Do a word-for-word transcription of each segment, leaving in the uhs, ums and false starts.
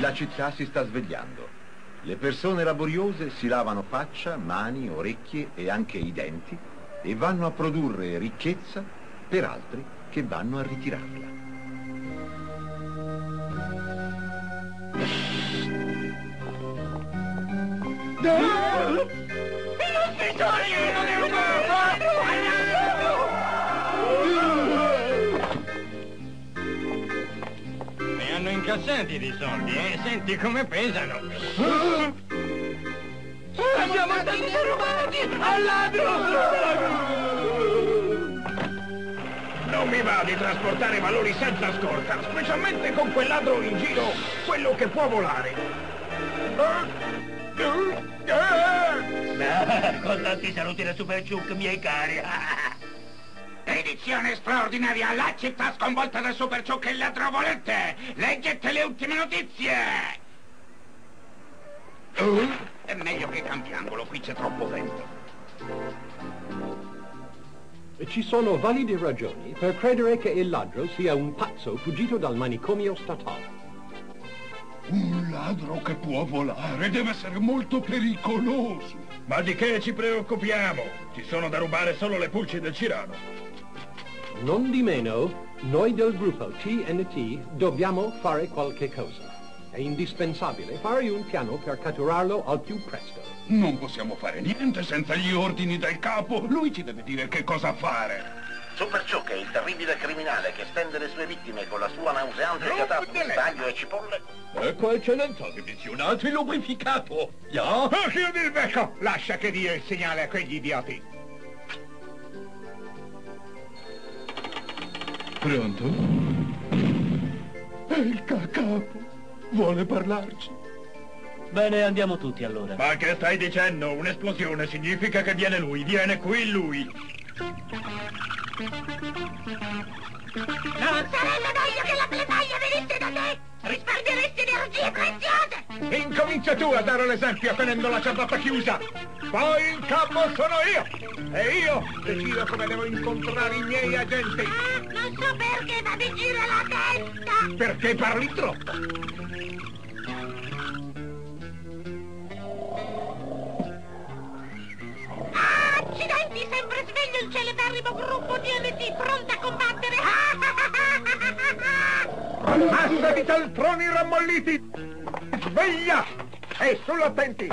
La città si sta svegliando. Le persone laboriose si lavano faccia, mani, orecchie e anche i denti e vanno a produrre ricchezza per altri che vanno a ritirarla. Non si togliano del Ne hanno incassati di soldi, eh? Senti come pesano. Siamo stati derubati al ladro! Non mi va di trasportare valori senza scorta, specialmente con quel ladro in giro, quello che può volare. Con tanti saluti da Super Ciuc, miei cari. Edizione straordinaria, la città sconvolta da Super Ciuc e il ladro volente. Leggete le ultime notizie. È meglio che cambiangolo, qui c'è troppo vento. Ci sono valide ragioni per credere che il ladro sia un pazzo fuggito dal manicomio statale. Un ladro che può volare deve essere molto pericoloso. Ma di che ci preoccupiamo? Ci sono da rubare solo le pulci del Cirano. Non di meno, noi del gruppo T N T dobbiamo fare qualche cosa. È indispensabile fare un piano per catturarlo al più presto. Non possiamo fare niente senza gli ordini del capo. Lui ci deve dire che cosa fare. Super Ciuc è il terribile criminale che stende le sue vittime con la sua nauseante catata di staglio e cipolle. Ecco eccellenza, divisionato e lubrificato. Ya? Oh, chiudi il becco! Lascia che dia il segnale a quegli idioti. Pronto? È il capo. Vuole parlarci? Bene, andiamo tutti allora. Ma che stai dicendo? Un'esplosione significa che viene lui. Viene qui lui. Non sarebbe meglio che la bletaglia venisse da te? Risparmieresti energie preziose! Incomincia tu a dare l'esempio tenendo la ciabatta chiusa. Poi il capo sono io. E io decido come devo incontrare i miei agenti. Ah, non so perché, ma mi gira la testa! Perché parli troppo. Ah, accidenti, sempre sveglio il celeberrimo gruppo T N T, pronto a combattere! Massa di cialtroni rammolliti! Sveglia! E sull'attenti!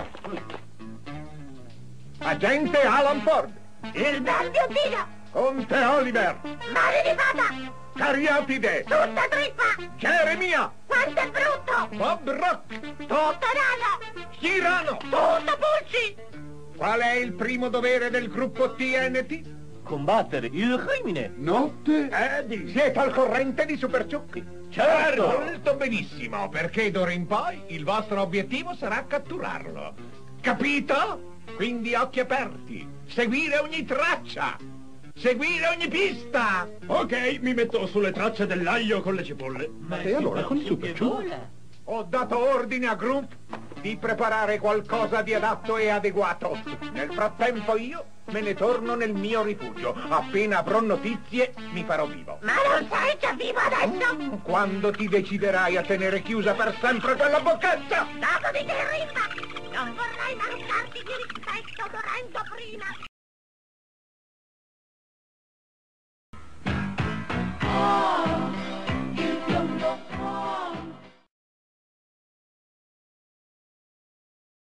Agente Alan Ford! Il bel biottino! Conte Oliver! Mani di fata! Cariatide! Tutta trippa! Geremia! Quanto è brutto! Bob Rock! Tutto nano! Cirano! Tutto pulci! Qual è il primo dovere del gruppo T N T? Combattere il crimine. Notte? Eh, di, siete al corrente di Super Ciucchi? Certo! Molto benissimo, perché d'ora in poi il vostro obiettivo sarà catturarlo. Capito? Quindi occhi aperti. Seguire ogni traccia. Seguire ogni pista. Ok, mi metto sulle tracce dell'aglio con le cipolle. Ma e allora con il Super Ciuc? Ho dato ordine a Grump di preparare qualcosa di adatto e adeguato. Nel frattempo io me ne torno nel mio rifugio. Appena avrò notizie mi farò vivo. Ma non sei già vivo adesso? Quando ti deciderai a tenere chiusa per sempre quella boccetta? Dopo di te, Rimba! Non vorrei mancarti di rispetto dorendo prima